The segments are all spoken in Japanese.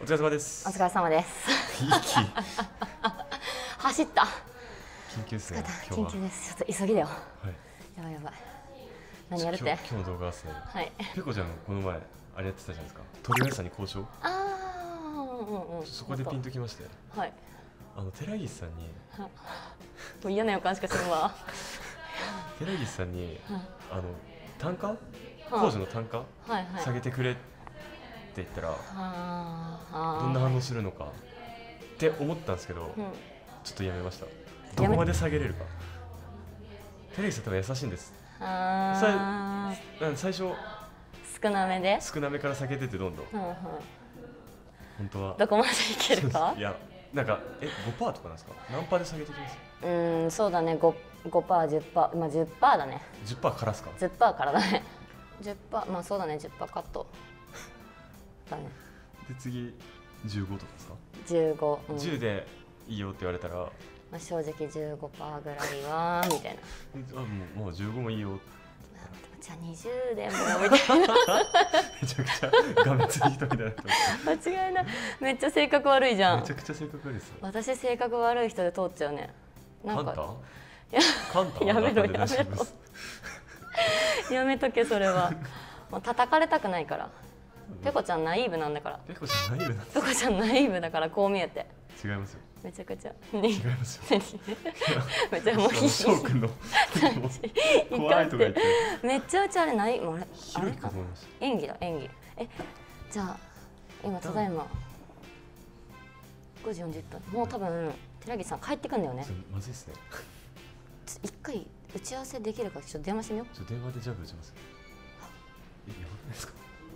お疲れ様です。 お疲れ様です。走った。 緊急ですね。 緊急です。ちょっと急ぎだよ。 はい。 やばいやばい。何やるって？ 今日の動画はですね。 はい。 ペコちゃんこの前あれやってたじゃないですか。鳥の餌に交渉。 ああ、 そこでピンときまして。 はい。 寺岸さんに。 もう嫌な予感しかするわ。 寺岸さんに単価、工事の単価下げてくれって言ったらどんな反応するのかって思ったんですけど、ちょっとやめました。どこまで下げれるか。寺岸さん多分優しいんです。最初少なめから下げててどんどん。本当はどこまでいけるか。 いやなんか5%とかなんですか。何パーで下げてきます。 そうだね。5%、10%、まあ10%だね。 10%からですか。 10%からだね。10%、まあそうだね。10%カットだね。で次15とかですか。 15、 10でいいよって言われたら、 まあ正直15%ぐらいはみたいな。 もう15もいいよ。 じゃあ20でもみたいな。 めちゃくちゃがめつい人みたいな。 間違いない。めっちゃ性格悪いじゃん。 めちゃくちゃ性格悪いです。 私性格悪い人で通っちゃうね。 なんかやめろやめとけそれは。もう叩かれたくないから。ペコちゃんナイーブなんだから。 ペコちゃんナイーブだからこう見えて。違いますよ。 めちゃくちゃ。 違いますよ。 めっちゃもう翔くんの怖いとか言って。 めっちゃうちあれない、もうあれか。 演技だ演技。じゃあ今ただいま5時40分。もう多分寺岸さん帰ってくんだよね。 まずいですね。 一回打ち合わせできるかちょっと電話してみよう。 電話でジャブ打ちます。やばくないですか。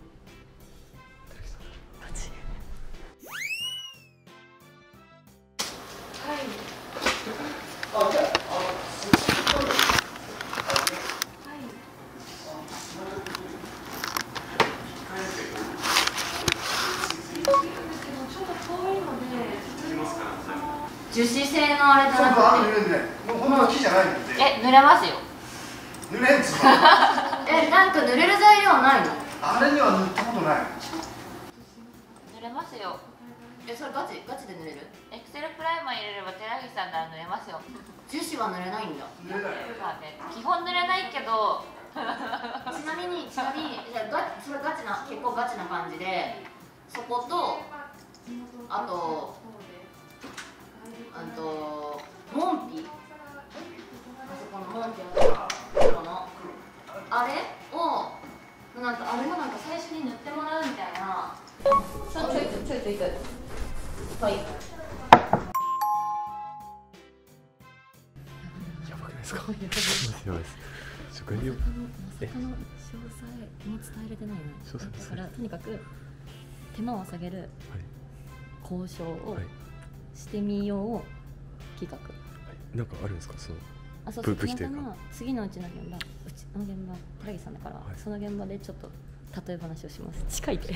樹脂製のあれだな。 もうほんま木じゃないんで。 濡れますよ。 濡れんすか。 なんか濡れる材料ないの。 あれには塗ったことない。 濡れますよ。 それガチで濡れる。 エクセルプライマー入れれば寺岸さんなら濡れますよ。 樹脂は濡れないんだ。 濡れない。 基本濡れないけど。 ちなみにそれ結構ガチな感じで、そことあとモンピ、あそこのモンピあれをなんか最初に塗ってもらうみたいな。ちょいついて。はい。 やばくないですか。やばいです。まさかの詳細も伝えれてないの。だからとにかく手間を下げる交渉をしてみよう企画。 なんかあるんですか。 そう次のうちの現場寺岸さんだから、その現場でちょっと例え話をします。近いで。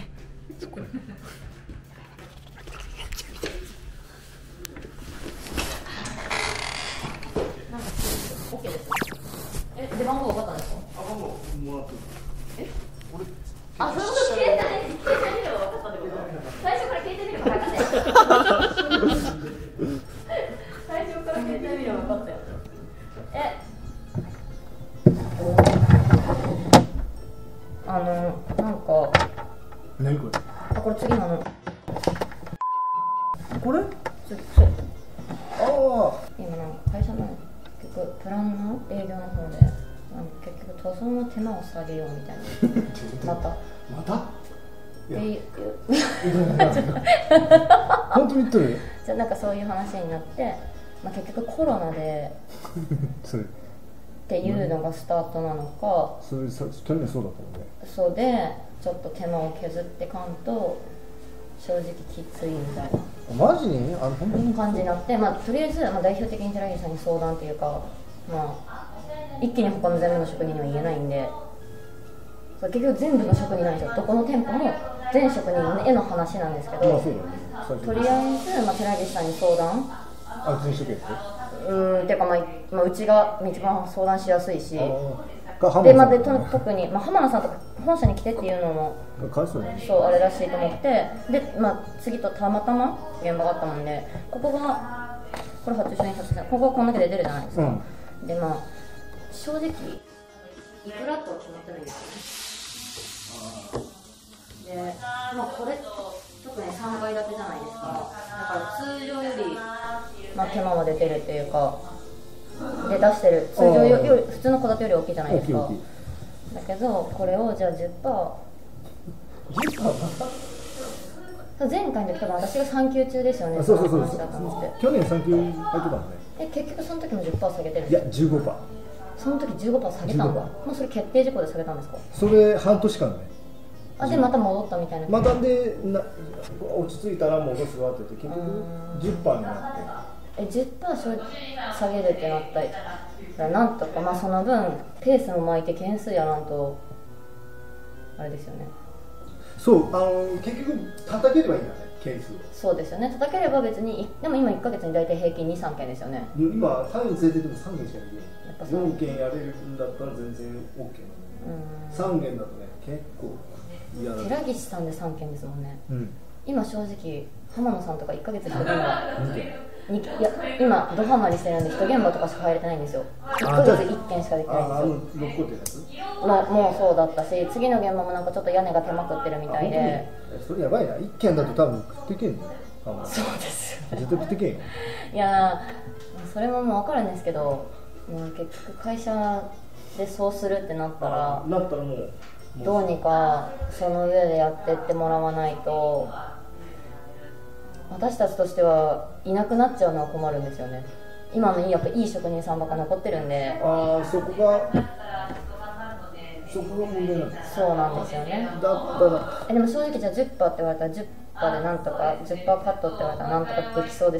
なんかオッケーです。で番号分かったんですか。 番号もらって。俺。 そのこと携帯見れば分かったってこと。最初から携帯見れば分かったよ。最初から携帯見れば分かったよ。なんか。 何これ。 これ次なの。 これ。 そう。今なんか会社の結局プランの営業の方で結局塗装の手間を下げようみたいな。 また。本当に言ってる。 じゃなんかそういう話になって、結局コロナでっていうのがスタートなのか。 それ去年そうだったもんね。 そうでちょっと手間を削ってかんと正直きついみたいな。 マジに本当に感じになって、とりあえず代表的に寺岸さんに相談っていうか、一気に他の全部の職人には言えないんで、結局全部の職人なんですよ。どこの店舗も全職人への話なんですけど、とりあえず寺岸さんに相談。 全職ってていうかうちが一番相談しやすいし。 で特に、浜野さんとか本社に来てっていうのもそうあれらしいと思って、で、次とたまたま現場があったもんで、これ発注書にここがこんだけで出るじゃないですか、で正直いくらとは決まってないんですよね。でこれ特に3階建てじゃないですか。だから通常より、手間は出てるっていうか、で出してる通常より普通の戸建てより大きいじゃないですか。だけどこれをじゃあ 10%前回の時多分私が産休中ですよね。 そう去年産休入ってたのね。 結局その時も 10% 下げてるんですか？ いや 15%。 その時 15% 下げたんだ。もうそれ決定事項で下げたんですか？ それ半年間ね。 でまた戻ったみたいな。 またで落ち着いたら戻すわって言って結局 10% になって。 10% 下げるってなったらなんとか、その分ペースも巻いて件数やらんとあれですよね。 そう結局叩ければいいんだね、件数を。そうですよね、 叩ければ別に。でも今1ヶ月に大体平均 2,3 件ですよね。 今単位連れてても3件しかできない。4件やれるんだったら全然 OK なの。3件だとね結構嫌だ。 寺岸さんで3件ですもんね、今正直浜野さんとか1ヶ月1現場いや今ドハマりしてるんで1現場とかしか入れてないんですよ。1ヶ月1件しかできないんですよ。 6個ってやつもうそうだったし、次の現場もなんかちょっと屋根が手まくってるみたいで。 それやばいな。1件だと多分食ってけんの。 そうですよね、 絶対食ってけんよ。 いやそれももう分かるんですけど、結局会社でそうするってなったらもうどうにかその上でやってってもらわないと、私たちとしてはいなくなっちゃうのは困るんですよね。今のやっぱいい職人さんばっか残ってるんで。 そこが問題なんです。 そうなんですよね。 だったらでも正直じゃあ 10% って言われたら 10% でなんとか 10% カットって言われたらなんとかできそうです。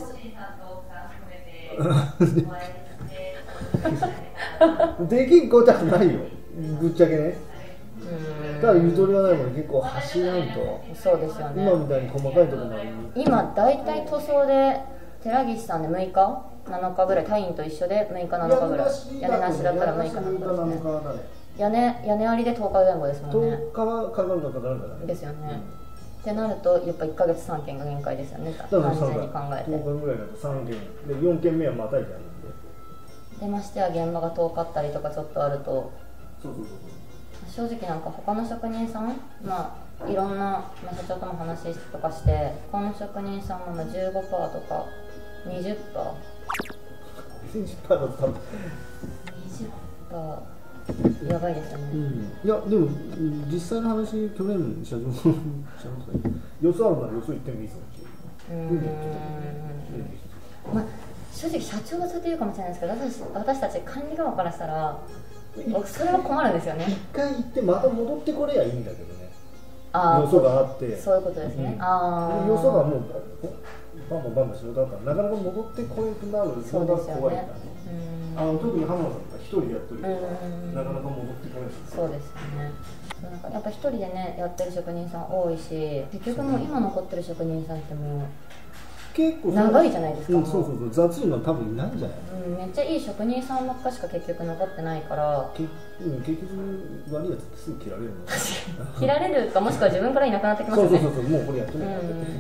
できんことはないよ、ぶっちゃけね。ただゆとりがないもの結構走らんと。 そうですよね。 今みたいに細かいところまで。 今大体塗装で寺岸さんで6日7日ぐらい、隊員と一緒で6日7日ぐらい、屋根なしだったら6日7日ですね。屋根ありで10日前後ですもんね。 10日はかかるのかかるからね。 ですよね、ってなるとやっぱ1ヶ月3件が限界ですよね、単純に考えて。 10日ぐらいだと3件で4件目はまたいじゃんで、ましては現場が遠かったりとかちょっとあると。正直なんか他の職人さん、いろんな、社長とも話とかして、この職人さんも15% とか 20%。 20% だと多分 20% やばいですよね。 いやでも実際の話、去年社長とか予想あるなら予想言ってもいいですよ。 正直社長がそうやって言うかもしれないですけど、私たち管理側からしたらそれは困るんですよね。 一回行ってまた戻ってこれやいいんだけどね。予想があって。 そういうことですね。 予想がもうバンバン仕事だったらなかなか戻ってこれなくなるのが怖いからね。特に浜田さんが一人でやってるからなかなか戻ってこない。 そうですよね。なんかやっぱ一人でねやってる職人さん多いし、結局もう今残ってる職人さんってもう結構長いじゃないですか。 そう雑いのは多分いないんじゃない。 めっちゃいい職人さんばっかしか結局残ってないから、 結局悪いやつってすぐ切られるの。 切られるか、もしくは自分からいなくなってきますよね。 そうもうこれやってない。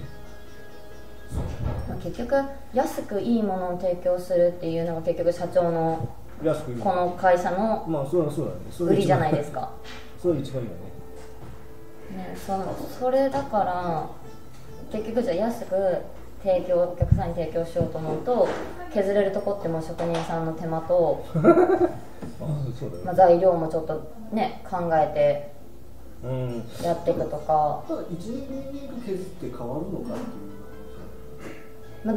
結局安くいいものを提供するっていうのが結局社長のこの会社の売りじゃないですか。 それ一番いいよね。それだから結局じゃあ安くお客さんに提供しようと思うと削れるとこっても職人さんの手間と材料もちょっとね考えてやっていくとか。 ただ1年に削って変わるのかっていう。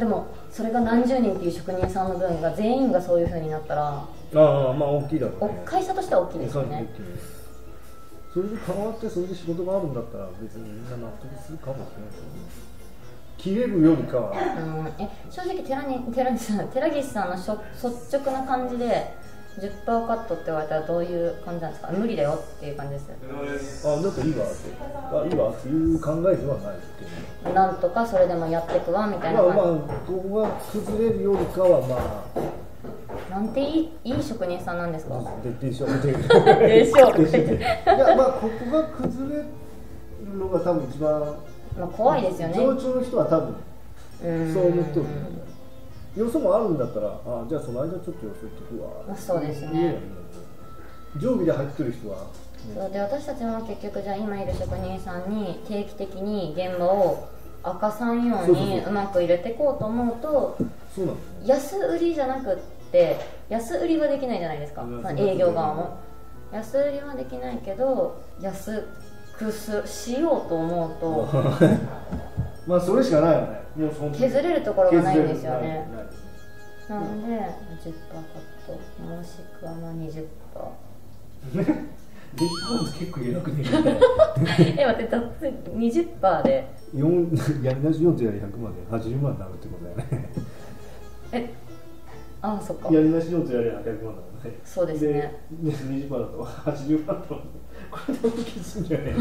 でもそれが何十人っていう職人さんの分が全員がそういう風になったら大きいだろうね。 会社としては大きいですよね。 それで変わってそれで仕事があるんだったら別にみんな納得するかもしれないけど、切れるよりかは。 正直寺岸さんの率直な感じで 10% カットって言われたらどういう感じなんですか。無理だよっていう感じです。 だっていいわっていう考えではないっていう。 なんとかそれでもやっていくわみたいな感じ。 ここが崩れるよりかはななんていい職人さんなんですか？ でしょでしょでしょいやまあここが崩れるのが多分一番、 まあ、怖いですよね。 常駐の人は多分そう思ってる。よそもあるんだったら、あじゃあその間ちょっとよそ行ってくわ、 まあ、そうですね。 常備で入ってる人は、 そうで私たちも結局じゃあ今いる職人さんに定期的に現場を明かさんようにうまく入れていこうと思うと、 そうなんですね。 安売りじゃなくって安売りはできないじゃないですか、まあ、営業側も安売りはできないけど安くしようと思うとまあそれしかないよね。もうそ削れるところがないんですよね。 ないなんで 10% カットもしくはまあ 20% リップ結構偉くね待って20% でやりなし40やり100まで80万になるってことだよね。 ああそっか。 やりなし40やり100万だもんね。 そうですね。 で 20% だと80万とこれでもきついんじゃない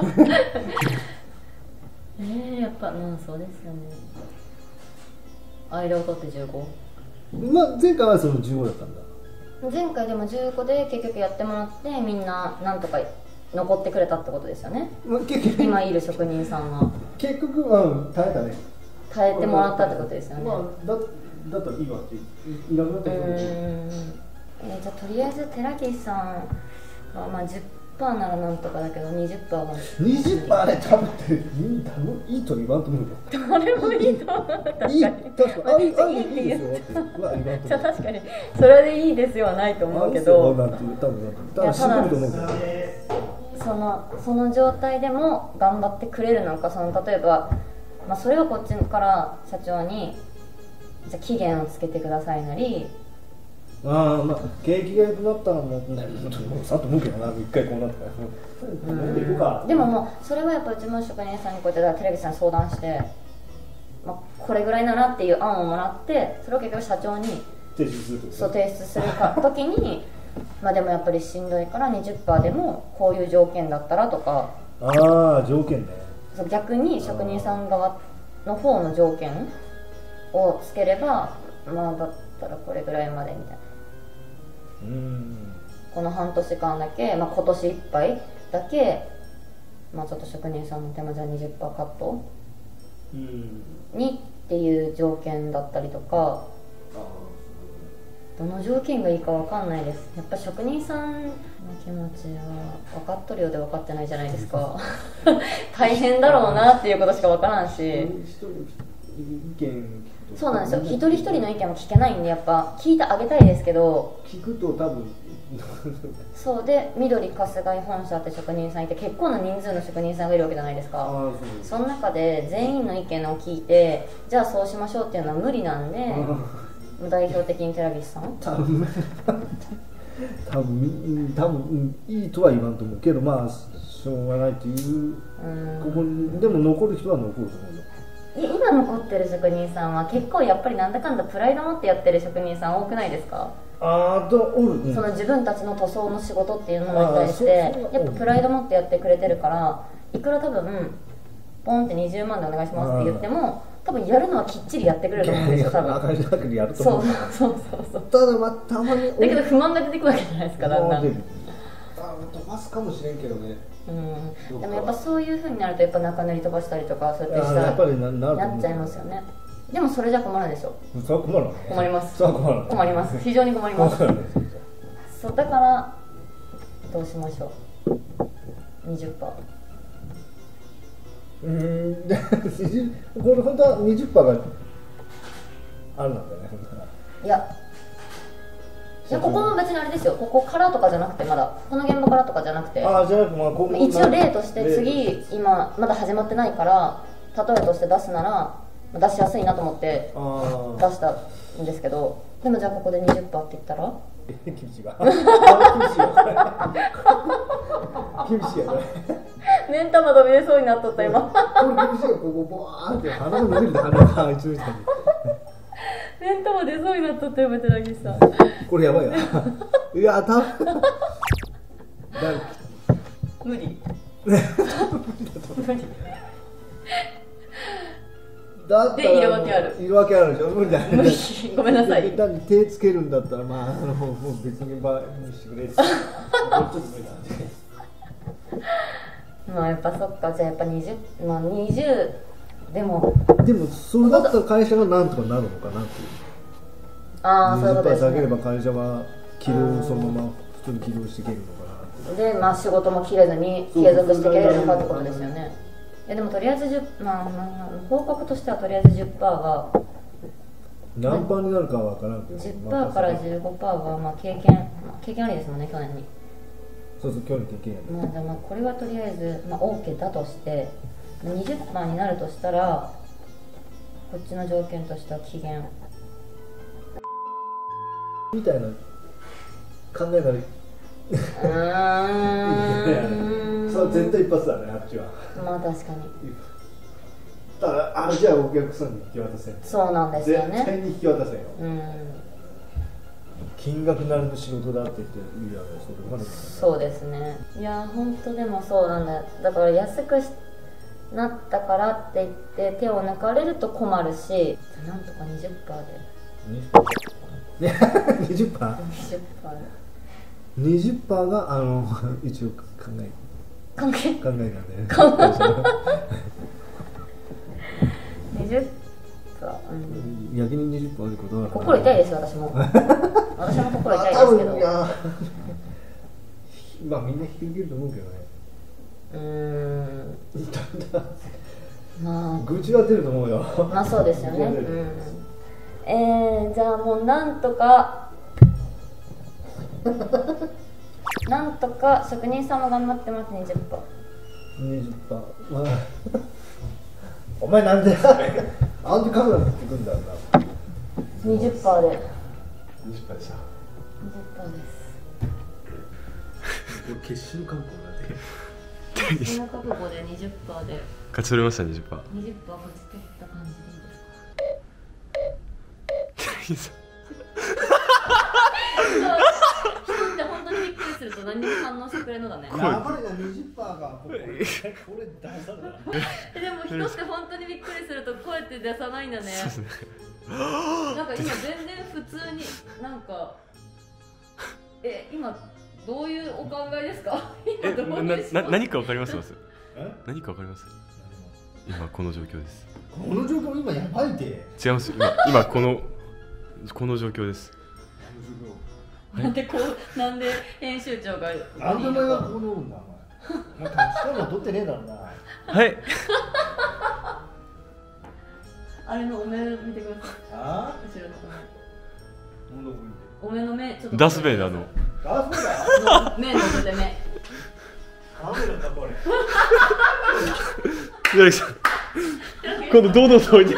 やっぱそうですよね。間を取って 15？ まあ前回はその15だったんだ。 前回でも15で結局やってもらってみんななんとか残ってくれたってことですよね。今いる職人さんは結局耐えたね。 耐えてもらったってことですよね。 まあだったらいいわっていなくなったけど、 じゃあとりあえず寺岸さんはまあ10%ならなんとかだけど 20% は 20%で食べていいと言わんと思うよ。 誰もいいと思う。確かに確かにいいですよってじゃあ確かにそれでいいですよはないと思うけど、 なんて言ったんだ。ただしんどいと思うけど、 その状態でも頑張ってくれるのか、例えば、まあ、それはこっちから社長にじゃあ期限をつけてくださいなり、 まあ景気が良くなったらもうさっと思うけどな、一回こうなったらでももうそれはやっぱうちも職人さんにこうやってテレビさんに相談して、まあ、これぐらいならっていう案をもらって、それを結局社長に提出する時にまあでもやっぱりしんどいから 20% でもこういう条件だったらとか、 条件ね。 逆に職人さん側の方の条件をつければ、まあだったらこれぐらいまでみたいな、この半年間だけ、まあ、今年いっぱいだけ、まあ、ちょっと職人さんの手間じゃ 20% カットにっていう条件だったりとか、どの条件がいいか分かんないです。やっぱ職人さんの気持ちは分かっとるようで分かってないじゃないですか大変だろうなっていうことしか分からんし、そうなんですよ。一人一人の意見も聞けないんで、やっぱ聞いてあげたいですけど、 聞くと多分そうで緑春日井本社って職人さんいて、結構な人数の職人さんがいるわけじゃないですか。その中で全員の意見を聞いて、じゃあそうしましょうっていうのは無理なんで、代表的に寺岸さん多分いいとは言わんと思うけど、まあしょうがないという、ここでも残る人は残ると思うよ。 今残ってる職人さんは結構やっぱりなんだかんだプライド持ってやってる職人さん多くないですか？その自分たちの塗装の仕事っていうのに対してやっぱプライド持ってやってくれてるから、いくら多分ポンって20万でお願いしますって言っても多分やるのはきっちりやってくれると思うんですよ。多分そうただたまにだけど不満が出てくるわけじゃないですか。だんだん飛ばすかもしれんけどね。 でもやっぱそういう風になるとやっぱ中塗り飛ばしたりとかそうやってしたらなっちゃいますよね。でもそれじゃ困るでしょ。困ります。困ります。非常に困ります。そうだからどうしましょう。20%。 これ本当は 20% があるなんだね。 いやここも別にあれですよ。ここからとかじゃなくて、まだこの現場からとかじゃなくて、一応例として次今まだ始まってないから例えとして出すなら出しやすいなと思って出したんですけど、でもじゃあここで 20% って言ったら厳しいわ厳しいよね。 目ん玉飛び出そうになっとった今。 これ厳しいよ。ここボワーって鼻が伸びるで、鼻が一緒に目ん玉出そうになっとったよ、ベテランギさん。 これやばいわ。いや多分無理無理だったらで色分けある。 色分けあるでしょ。無理だね。 ごめんなさい。 単に手つけるんだったらまあもう別に場にしてくれって。ちょっと無理だね。 まあやっぱそっか、じゃあやっぱ20、まあ20でもそれだったら会社がなんとかなるのかなっていう。 ああ、そういうことです 20%下げればね。 会社は起動そのまま普通に起動していけるのかなって。 でまあ仕事も切れずに継続していけるのかってことですよね。いやでもとりあえずまあ報告としてはとりあえず 10% が何パーになるかは分からんけど、 10% から 15% がまあ経験ありですもんね、去年に。 そうそう、去年経験やね。 まあこれはとりあえず、まあ、OK だとして 20% になるとしたらこっちの条件としては期限みたいな考えたらそう絶対一発だね、あっちは。 まあ確かに。 だからじゃあお客さんに引き渡せん。 そうなんですよね。 絶対に引き渡せんよ。 うん金額なりの仕事だって言っていやそれまでそうですね。いや本当でもそうなんだ。だから安くなったからって言って手を抜かれると困るし、なんとか 20% で 20%? 20% が一応考えたんで 20%、 逆に 20% あることは心痛いですよ、私も私も心痛いですけどまあみんな引き受けると思うけどね。まあ愚痴は出ると思うよ。 まあそうですよね。じゃあもうなんとか職人さんも頑張ってます。 20%。 まあお前なんであんでカメラ持ってくんだろうな。 20%で。20%で 20%でした。 す。 これ決死の覚悟なんで。 決死の覚悟で 20% で。 勝ち取りました。20%。 20%勝ち取った感じでいいですか？人って本当にびっくりすると何にも反応してくれるのだね。 やばいな、20% がこれ出さるな。 でも人って本当にびっくりすると声って出さないんだね。 そうですね。 なんか今全然普通になんか今どういうお考えですか？ 何かわかります？何かわかります？今この状況です。 この状況今やばいて。 違います。今この状況です。 なんで編集長がなんでお前がここにおるんだお前。なんかしかも撮ってねえだろうな。 はい。 あれのお目見てください。後ろのお目の目ちょっとダースベイダーの目のぞいて目。 カメラだこれ。 寺木さん、今度堂々と置いて。 ごめんなさ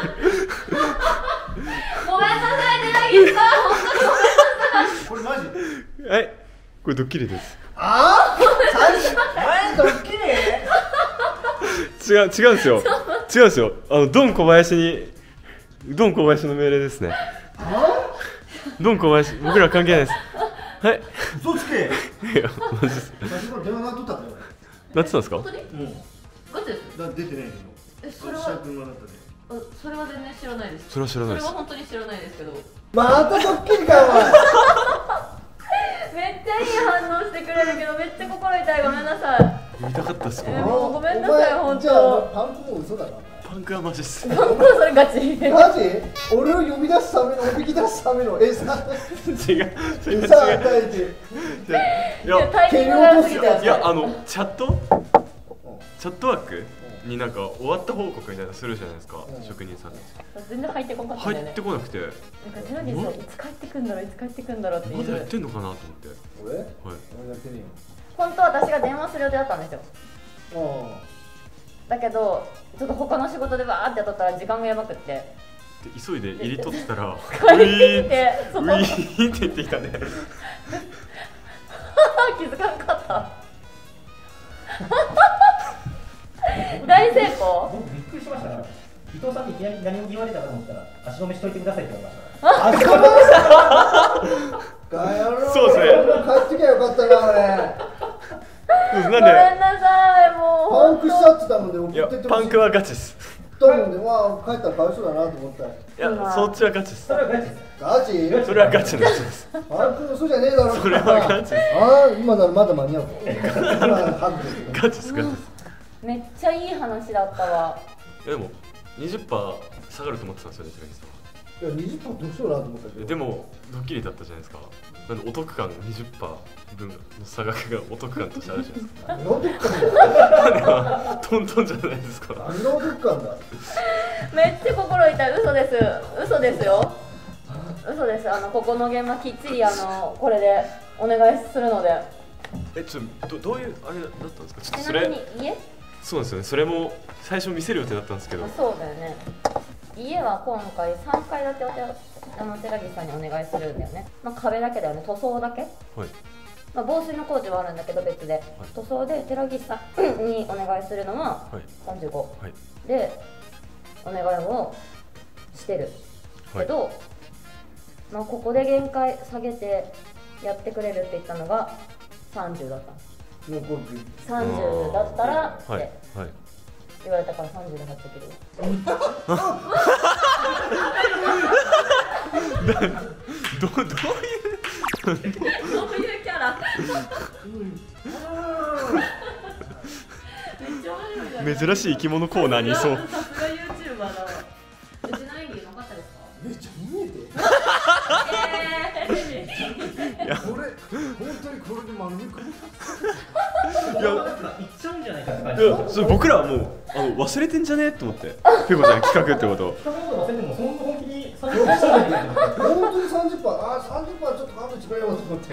い、寺木さん、本当にごめんなさい。 これマジ？ はい、これドッキリです。 前ドッキリ？ 違うんですよ。ドン小林の命令ですね。ドン小林、僕ら関係ないです。はい。 嘘つけ。 いや、マジです。 電話鳴っとったんだよ。 鳴ってたんですか？ 本当に？ガチです。 出てないけど。 それは全然知らないです。 それは知らないです。 それは本当に知らないですけど。 またドッキリかお前。 めっちゃいい反応してくれるけどめっちゃ心痛い。ごめんなさい。 見たかったっす。 もうごめんなさい本当。 じゃあパンクも嘘だな。 パンクはマジっす。 パンクはそれガチ。 マジ？俺を呼び出すためのおびき出すための餌。 違う。 餌与えて。 いやタイミングが良すぎたよ。 いやチャットワークになんか終わった報告みたいなのするじゃないですか、職人さん。 全然入ってこなかったんだよね。 入ってこなくて。なんか寺木さんいつ帰ってくんだろうっていう。 まだやってんのかなと思って。 俺？はい。 俺やってねえよ。 本当は私が電話する予定だったんですよ。だけどちょっと他の仕事でバーってやっとったら時間がやばくって。 で急いで入り取ったら帰ってきてウィーンって言ってきたね。 気づかなかった。大成功。 僕びっくりしました。伊藤さんにいきなり何も言われたと思ったら足止めしといてくださいって言われました。 足止めそうですね。 帰ってきゃよかったな俺。 ごめんなさいもう。 パンクしたって言ったもんで送いやってってほしい。 パンクはガチです。 と思うんで、まあ帰ったらかわいそうだなと思ったら。 いや、そっちはガチです。 それはガチです。 ガチ？ それはガチのやつです。 あんくん嘘じゃねえだろ。 それはガチです。 ああ、今ならまだ間に合う。 ガチです、ガチです。 めっちゃいい話だったわ。 でも 20% 下がると思ってたんですよね、寺西さんは。 いや、20%どうしようなと思ったけど。でもドッキリだったじゃないですか。なんでお得感 20% 分の差額がお得感としてあるじゃないですか。 何のお得感だ。 トントンじゃないですか。 何のお得感だ。 めっちゃ心痛い。嘘です。嘘ですよ。嘘です。ここの現場きっちりこれでお願いするので。 どういうあれだったんですか。ちょっとちなみに家？ そうですよね。それも最初見せる予定だったんですけど。 そうだよね。家は今回3階建てを寺岸さんにお願いするんだよね。まあ、壁だけだよね。塗装だけ。はい。まあ、防水の工事はあるんだけど別で、はい、塗装で寺岸さんにお願いするのは35、はい、でお願いをしてるけど、はい、まあ、ここで限界下げてやってくれるって言ったのが30だったの。30だったらって、はいはい、言われたから30で貼ってくる。 どういうキャラ珍しい生き物コーナーにいそう。 さすが YouTuber だわ。うちの演技良かったですか？ めっちゃ見えて。いや、これ本当にこれで丸め込む。 いや、いっちゃうんじゃないかって感じ。 いや、それ僕らはもう忘れてんじゃねと思って。ペコちゃん企画ってこと。 忘れてもそんな本気に30%本当に30%、あ、30%ちょっと勘弁してくれよと思って。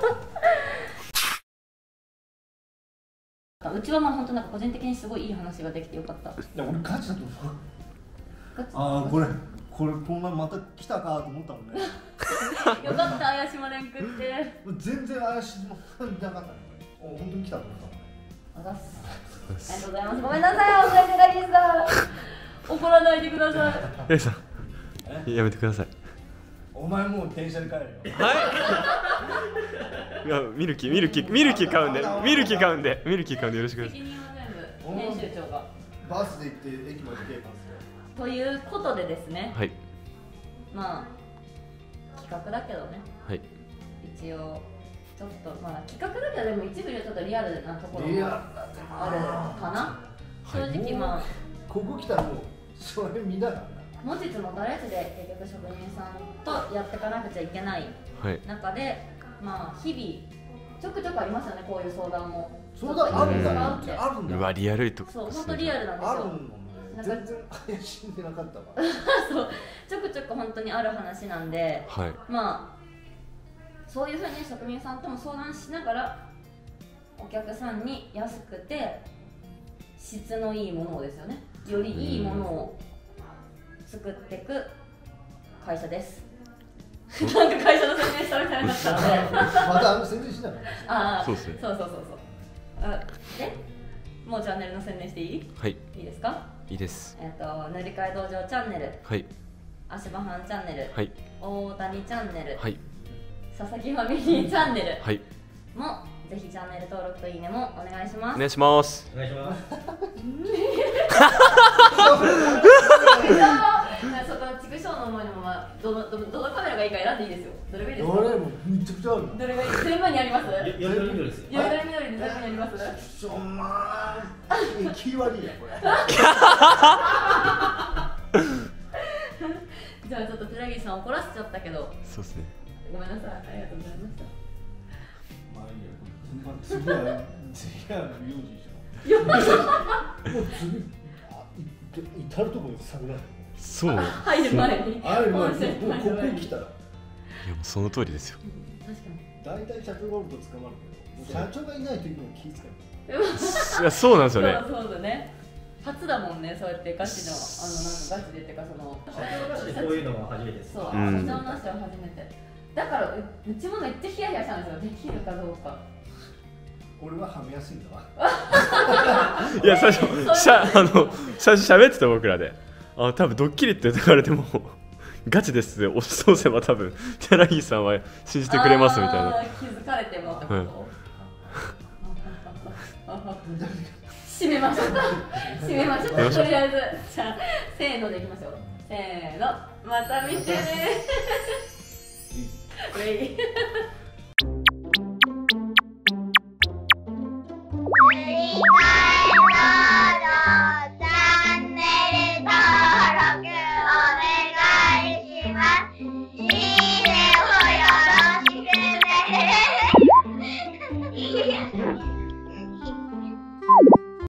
うちはまあ本当なんか個人的にすごいいい話ができてよかった。いや、俺ガチだと思う。ああ、これこの前また来たかと思ったもんね。 よかった、怪しまれんくって。 全然怪しまれなかったね。本当に来たと思ったもんね。 ありがとうございます。ごめんなさい、お疲れ様でした。怒らないでください。 エイさん、やめてください。 お前もう電車で帰るよ。 はい。いや、ミルキー買うんでよろしく。 責任は全部編集長が。 バスで行って駅まで出たんですよ。 ということでですね。 はい。 まあ企画だけどね。 はい。 一応ちょっとまあ企画だけどでも一部でちょっとリアルなところもあるかな。正直まあここ来たらもうそれ見ながら。 持ちつ持たれつで結局職人さんとやっていかなくちゃいけない中で、はい、まあ日々ちょくちょくありますよね、こういう相談も。 相談あるんだってあるんだ。 うわ、リアルいとこ。 そう、本当リアルなんですよ。 あるのね。全然怪しんでなかったわ。 そう、ちょくちょく本当にある話なんで、 はい、 まあそういうふうに職人さんとも相談しながらお客さんに安くて質のいいものをですよね、よりいいものを作っていく会社です。なんか会社の宣伝したみたいになったのでまた宣伝しなかった。 ああ、 そうですね。 そうで、もうチャンネルの宣伝していい？ はい。 いいですか？ いいです。 塗り替え道場チャンネル、 はい。 足場班チャンネル、 はい。 大谷チャンネル、 はい。 佐々木ファミリーチャンネル、 はい。 もぜひチャンネル登録といいねもお願いします。 お願いします。 お願いします。 そこの畜生の思いにも、まあ、どのカメラがいいか選んでいいですよ。どれがいいですか？ どれもめちゃくちゃある。 どれがいい？全部にあります？ より緑ですよ。 より緑で全部にあります？ まあ、気悪いやこれ。 じゃあちょっと寺岸さん怒らせちゃったけど。 そうですね。 ごめんなさい、ありがとうございました。 まあいいや、次は名字でしょ。もう次至るところに探らない。 そう。 入る前に。 入る前に。ここに来たら。いや、もうその通りですよ。 確かに。 大体社長がおると捕まるけど、社長がいないときも気遣う。いや、そうなんですよね。 そうだね。初だもんね、そうやってガチのなんかガチでっていうかその社長なしでそういうのは初めてです。 そう、社長なしは初めて。だからうちもめっちゃヒヤヒヤしたんですよ。できるかどうか。 俺ははめやすいんだわ。 いや、最初喋ってた僕らで、多分ドッキリって言われてもガチです押し通せば多分寺木さんは信じてくれますみたいな。 気づかれてもってこと。 締めましょう締めましょうとりあえずじゃあせーのでいきましょうせーのまた見てねいいねをよろしくね